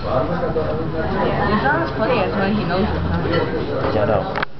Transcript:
It sounds funny as when he knows it's coming. Shut up.